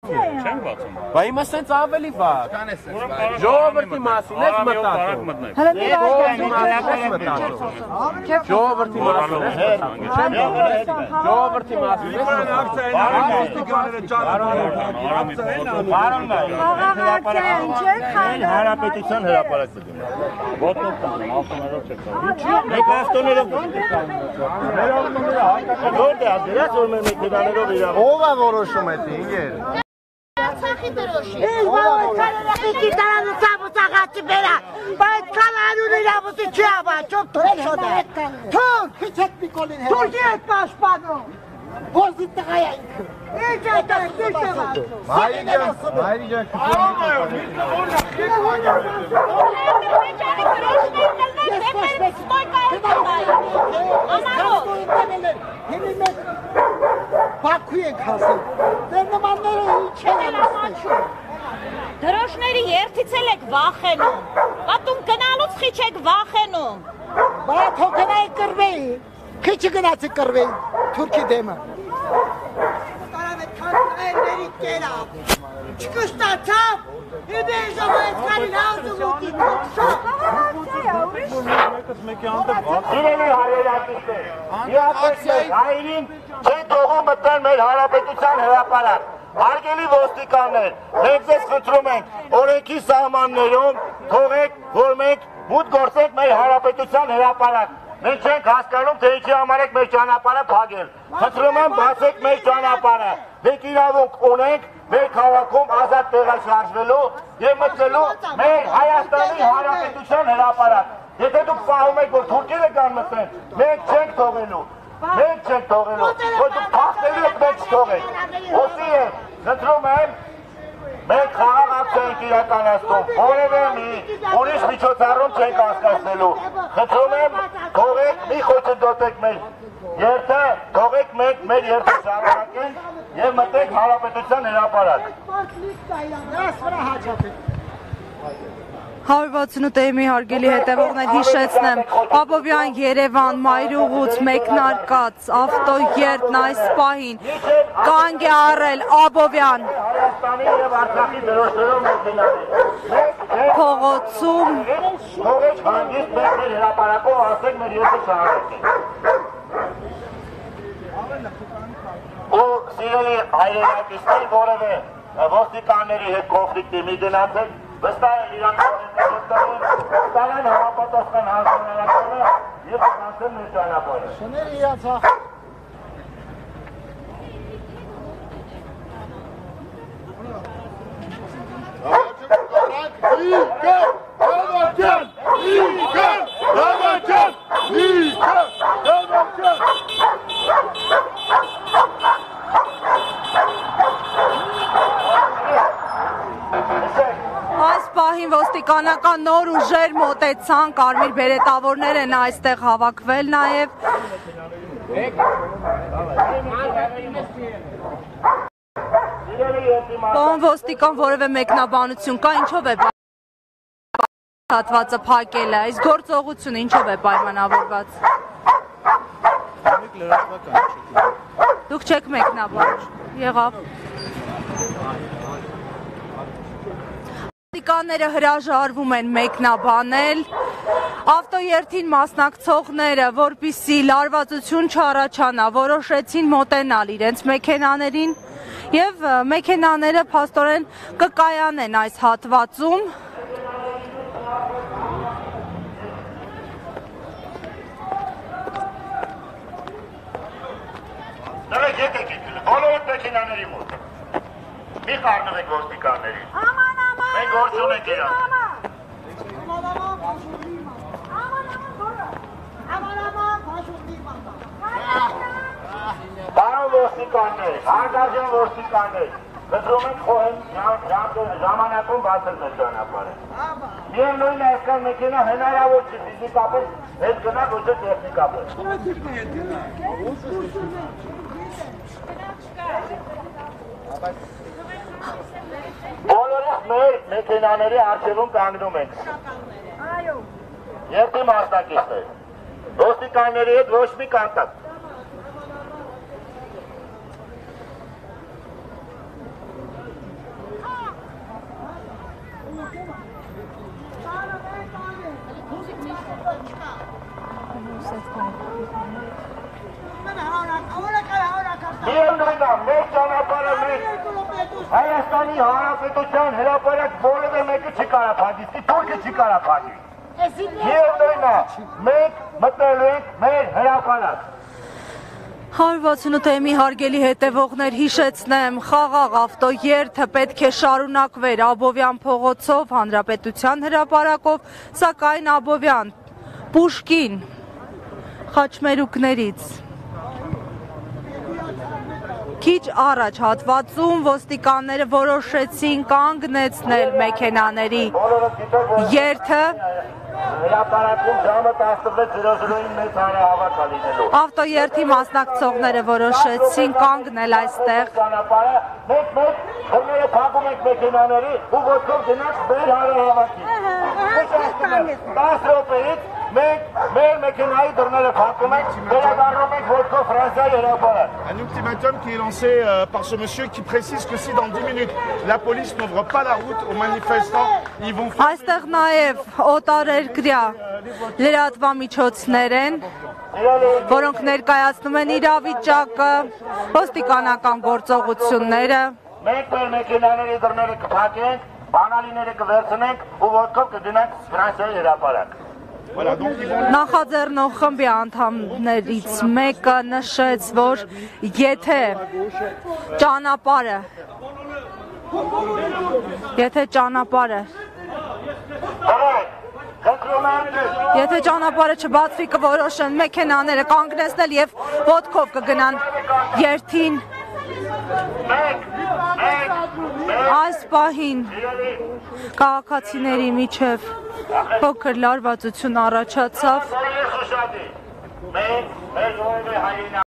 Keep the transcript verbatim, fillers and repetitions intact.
Բա հիմա սենց ավելի վատ։ Ժողովրդի մասին ես մտածում։ Ժողովրդի մասին ես մտածում։ Ժողովրդի մասին ես մտածում։ Հանրապետության հրապարակը դիմում։ Ոտնով տանում, ավտոներով չեք տանում։ Մեկ ավտոներով որտե՞ղ է դրած որ մեր մեքենաներով իրավ։ Ո՞վ է որոշում է ինգեր։ Արցախի դրոշի։ Ես բավարար կարողացի դրանց ցավոցաղացի բերա։ Բայց քանանուն իրավունքի չի ավաճում թուրքն է։ Թուրք, քիչեք Նիկոլին հետ։ Թուրքի հետ պաշտպանում։ Ոզի տղա է ինքը։ Ինչ է դա դուրս է վազում։ Մայրի ջան, մայրի ջան, Բաքու ենք հասել, դեր նմանները ինչ են անասնեշում։ Դրոշների երթից էլ եք վախենում, պատում գնալուց խիչ եք վախենում։ Բայց հո գնայի կրվեի, խիչը գնացի կրվեի, թուրքի դեմը։ Կարավ է թանքայերների կերավ, չկստացավ, իբե ժողոյեց կարին հազում ուտի թուքշով։ Իրենի հարերակիցներ, միապետներ, հայրին չեն թողում մտնել մեր հանրապետության հրապարակ։ Հարգելի ոստիկաններ, մենք ձեզ խնդրում ենք, օրենքի սահմաններում թողեք, որ մենք մուտք գործենք մեր հանրապետության հրապարակ։ Մենք չենք հասկանում, թե ինչի համար եք մեր ճանապարհը փակել։ Խնդրում եմ, բացեք մեր ճանապարհը։ Մենք իրավունք ունենք մեր քաղաքում ազատ տեղաշարժվելու եւ մտնելու մեր Հայաստանի Հանրապետության հրապարակ։ Եթե դուք սահում եք, որ թուրքերը կան մտնեն, մենք չենք թողելու։ Մենք չենք թողելու, որ դուք փախնելու եք, մենք չթողենք։ Ոսի է, խնդրում եմ, մենք խաղաղ ակցիա ենք իրականացնում, որևէ մի ուրիշ միջոցառում չենք անցկացնելու։ Խնդրում եմ, թողեք, մի խոչընդոտեք մեր երթը, թողեք մենք մեր երթը շարունակենք եւ մտենք հանրապետության հրապարակ։ հարյուր վաթսունութ-ի հարգելի հետևողներ հիշեցնեմ, Աբովյան Երևան մայրուղուց մեկնարկած ավտոերթն այս պահին կանգ է առել Աբովյան փողոցում։ Թողեք հանգիստ մենք մեր հրապարակով ասենք մեր երթը շարունակենք։ Ու սիրելի հայրենակիցներ, որևէ ոստիկանների հետ կոնֆլիկտի մի գնացեք, վստահ եմ իրանք ստանան համապատասխան հանձնարարականը և կգանցեն մեր ճանապարհը։ Շները իրացախ։ Իգը, հավաճան, իգը, հավաճան, իգը, հավաճան։ Այս պահին ոստիկանական նոր ուժեր մոտեցան, կարմիր բերետավորներ են այստեղ հավաքվել նաև։ Պարոն ոստիկան, որևէ մեկնաբանություն կա, ինչով է հատվածը փակելը, այս գործողությունը ինչով է պայմանավորված։ Դուք չեք մեկնաբանել, եղավ։ Ոստիկանները հրաժարվում են մեկնաբանել, ավտոերթին մասնակցողները, որպեսզի լարվածություն չառաջանա, որոշեցին մոտենալ իրենց մեքենաներին եւ մեքենաները փաստորեն կկայանեն այս հատվածում։ Դրեք եկեք եկել, բոլորդ մեքենաների մոտ։ Մի խառնվեք ոստիկաններին։ Աման, աման, Մենք գործ ունենք իրանք։ Աման, աման, փաշուկի մատա։ Աման, աման, գորա։ Աման, աման, փաշուկի մատա։ Բարով ոստիկաններ, հարգարժան ոստիկաններ, խնդրում ենք խոհեն ժամանակում բացել մեր ճանապարհը։ Միևնույն է այսքան մեքենա հնարավոր չի ֆիզիկապես հետ գնալ, ոչ թե տեխնիկապես։ Բոլորս մեր մեքենաների առջևում կանգնում ենք։ Այո։ Երթի մասնակիցներ, ոստիկանների հետ ոչ մի կոնտակտ։ Միևնույնն է, մեր ճանապարհը մեր Հայաստանի Հանրապետության հրապարակ որևէ մեկը չի կարող փակի, թուրքը չի կարող փակի։ Միևնույնն է, մենք մտնելու ենք մեր հրապարակ։ հարյուր վաթսունութ էմի հարգելի հետևողներ, հիշեցնեմ, խաղաղ ավտոերթը պետք է շարունակվեր Աբովյան փողոցով, Հանրապետության հրապարակով, սակայն Աբովյան, Պուշկին, Խաչմերուկներից քիչ առաջ հատվածում ոստիկանները որոշեցին կանգնեցնել մեքենաների երթը Հրապարակում ժամը տասնվեց զրոզրոյին մեծ հանրահավաք է լինելու։ Ավտոերթի մասնակցողները որոշեցին կանգնել այստեղ։ Ճանապարհը մեկ-մեկ դռները փակում ենք մեքենաների ու ոտքով գնանք մեր հանրահավաքին։ տասը րոպեից մենք մեր մեքենայի դռները փակում ենք, վերադառնում ենք ոտքով Ֆրանսիայի հրապարակ։ Un ultimatum qui est lancé euh, par ce monsieur qui précise que si dans dix minutes la police n'ouvre pas la route aux manifestants, ils vont faire... Այստեղ նաև օտարերկրյա լրատվամիջոցներ են, որոնք ներկայացնում են իրավիճակը, ոստիկանական գործողությունները։ Մենք մեր մեքենաների դռները կփակենք, բանալիները կվերցնենք ու ոտքով կգնանք Ֆրանսիայի հրապարակ։ Նախաձեռնող խմբի անդամներից մեկը նշեց, որ եթե ճանապարհը եթե ճանապարհը Եթե ճանապարհը չբացվի կորոշեն մեքենաները կանգնեցնել եւ ոտքով կգնան երթին Այս պահին քաղաքացիների միջև փոքր լարվածություն առաջացավ